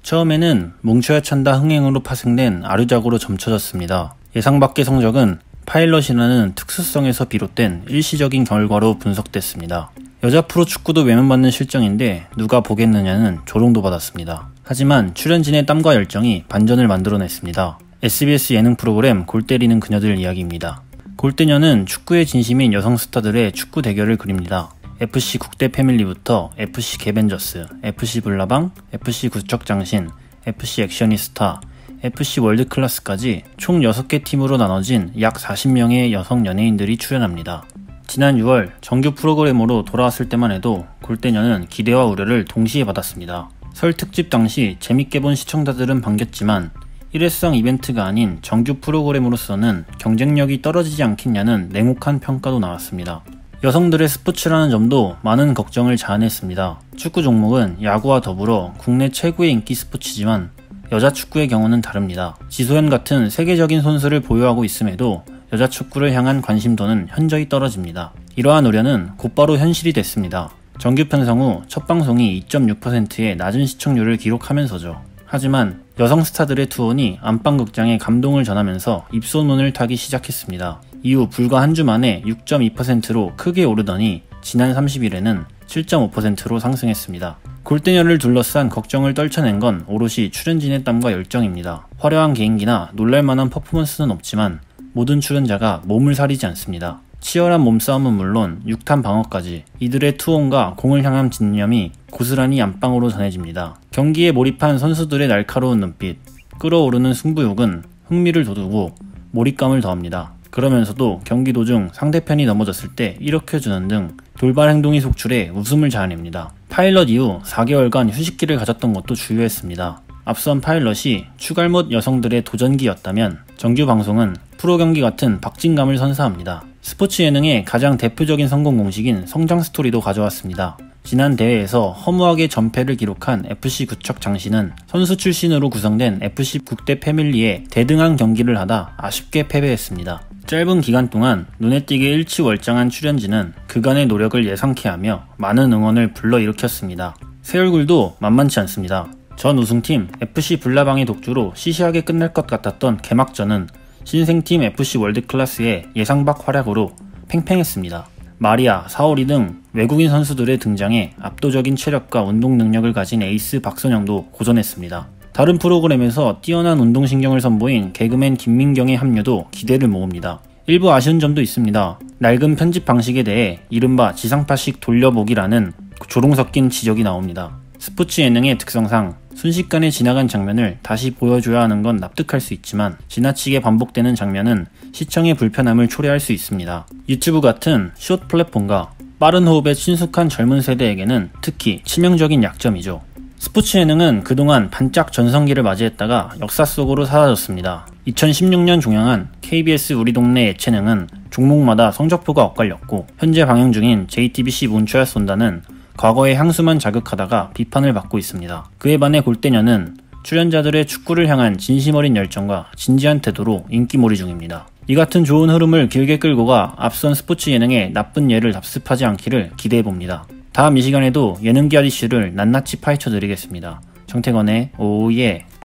처음에는 뭉쳐야 찬다 흥행으로 파생된 아류작으로 점쳐졌습니다. 예상 밖의 성적은 파일럿이라는 특수성에서 비롯된 일시적인 결과로 분석됐습니다. 여자 프로축구도 외면받는 실정인데 누가 보겠느냐는 조롱도 받았습니다. 하지만 출연진의 땀과 열정이 반전을 만들어냈습니다. SBS 예능 프로그램 골 때리는 그녀들 이야기입니다. 골대녀는 축구에 진심인 여성 스타들의 축구 대결을 그립니다. FC 국대 패밀리부터 FC 개벤저스, FC 불나방, FC 구척장신, FC 액셔니스타, FC 월드클래스까지 총 6개 팀으로 나눠진 약 40명의 여성 연예인들이 출연합니다. 지난 6월 정규 프로그램으로 돌아왔을 때만 해도 골대녀는 기대와 우려를 동시에 받았습니다. 설 특집 당시 재밌게 본 시청자들은 반겼지만 일회성 이벤트가 아닌 정규 프로그램으로서는 경쟁력이 떨어지지 않겠냐는 냉혹한 평가도 나왔습니다. 여성들의 스포츠라는 점도 많은 걱정을 자아냈습니다. 축구 종목은 야구와 더불어 국내 최고의 인기 스포츠지만 여자 축구의 경우는 다릅니다. 지소연 같은 세계적인 선수를 보유하고 있음에도 여자 축구를 향한 관심도는 현저히 떨어집니다. 이러한 우려는 곧바로 현실이 됐습니다. 정규 편성 후 첫 방송이 2.6%의 낮은 시청률을 기록하면서죠. 하지만 여성 스타들의 투혼이 안방극장에 감동을 전하면서 입소문을 타기 시작했습니다. 이후 불과 한 주 만에 6.2%로 크게 오르더니 지난 30일에는 7.5%로 상승했습니다. 골대녀를 둘러싼 걱정을 떨쳐낸 건 오롯이 출연진의 땀과 열정입니다. 화려한 개인기나 놀랄만한 퍼포먼스는 없지만 모든 출연자가 몸을 사리지 않습니다. 치열한 몸싸움은 물론 육탄 방어까지 이들의 투혼과 공을 향한 집념이 고스란히 안방으로 전해집니다. 경기에 몰입한 선수들의 날카로운 눈빛, 끓어오르는 승부욕은 흥미를 돋우고 몰입감을 더합니다. 그러면서도 경기 도중 상대편이 넘어졌을 때 일으켜주는 등 돌발 행동이 속출해 웃음을 자아냅니다. 파일럿 이후 4개월간 휴식기를 가졌던 것도 주요했습니다. 앞선 파일럿이 추갈못 여성들의 도전기였다면 정규 방송은 프로경기 같은 박진감을 선사합니다. 스포츠 예능의 가장 대표적인 성공 공식인 성장 스토리도 가져왔습니다. 지난 대회에서 허무하게 전패를 기록한 FC 구척장신은 선수 출신으로 구성된 FC 국대 패밀리에 대등한 경기를 하다 아쉽게 패배했습니다. 짧은 기간 동안 눈에 띄게 일치월장한 출연진은 그간의 노력을 예상케 하며 많은 응원을 불러일으켰습니다. 새 얼굴도 만만치 않습니다. 전 우승팀 FC 불나방의 독주로 시시하게 끝날 것 같았던 개막전은 신생팀 FC 월드클래스의 예상 밖 활약으로 팽팽했습니다. 마리아, 사오리 등 외국인 선수들의 등장에 압도적인 체력과 운동 능력을 가진 에이스 박선영도 고전했습니다. 다른 프로그램에서 뛰어난 운동신경을 선보인 개그맨 김민경의 합류도 기대를 모읍니다. 일부 아쉬운 점도 있습니다. 낡은 편집 방식에 대해 이른바 지상파식 돌려보기라는 조롱 섞인 지적이 나옵니다. 스포츠 예능의 특성상 순식간에 지나간 장면을 다시 보여줘야 하는 건 납득할 수 있지만 지나치게 반복되는 장면은 시청의 불편함을 초래할 수 있습니다. 유튜브 같은 숏 플랫폼과 빠른 호흡에 친숙한 젊은 세대에게는 특히 치명적인 약점이죠. 스포츠 예능은 그동안 반짝 전성기를 맞이했다가 역사 속으로 사라졌습니다. 2016년 종영한 KBS 우리 동네 예체능은 종목마다 성적표가 엇갈렸고 현재 방영 중인 JTBC 문초야 쏜다는 과거의 향수만 자극하다가 비판을 받고 있습니다. 그에 반해 골대녀는 출연자들의 축구를 향한 진심 어린 열정과 진지한 태도로 인기몰이 중입니다. 이 같은 좋은 흐름을 길게 끌고 가 앞선 스포츠 예능의 나쁜 예를 답습하지 않기를 기대해봅니다. 다음 이 시간에도 예능계 아저씨를 낱낱이 파헤쳐 드리겠습니다. 정태건의 오예.